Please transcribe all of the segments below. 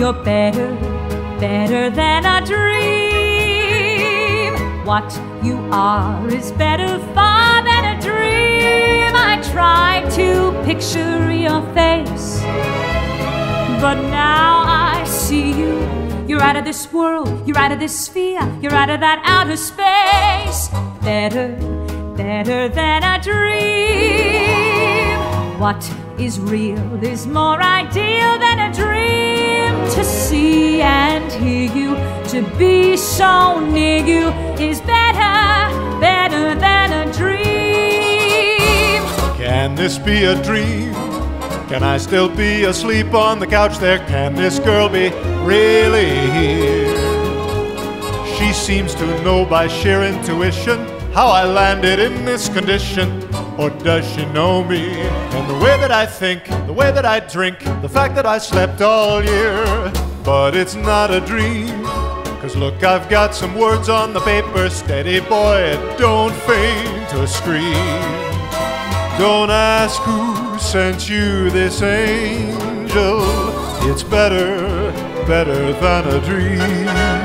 You're better, better than a dream. What you are is better far than a dream. I tried to picture your face, but now I see you. You're out of this world, you're out of this sphere, you're out of that outer space. Better, better than a dream. What is real is more ideal than a dream. To see and hear you, to be so near you is better, better than a dream. Can this be a dream? Can I still be asleep on the couch there? Can this girl be really here? She seems to know by sheer intuition how I landed in this condition. Or does she know me? And the way that I think, the way that I drink, the fact that I slept all year. But it's not a dream, 'cause look, I've got some words on the paper. Steady boy, don't faint or scream. Don't ask who sent you this angel. It's better, better than a dream.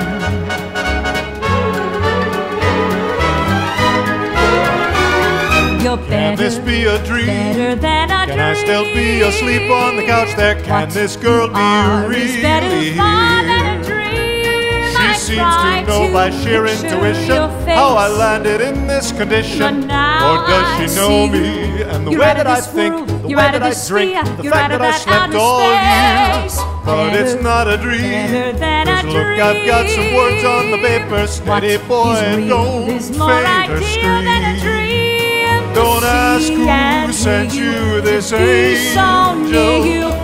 You're better, can this be a dream? Better than a can dream. I still be asleep on the couch there? Can What this girl be really here? She seems to know by sheer intuition how I landed in this condition. Or does she know me? And the way that I think, the way that I drink, the fact that I slept all year. But it's not a dream. 'Cause look, I've got some words on the paper. Steady boy, don't faint or scream. Don't ask who sent you this angel.